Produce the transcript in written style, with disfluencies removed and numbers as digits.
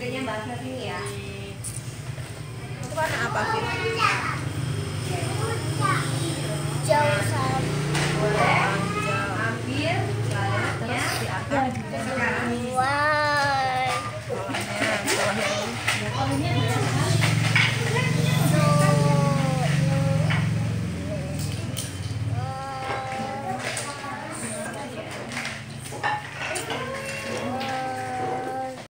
Harganya Mbak Asna sini ya. Itu warna apa sih?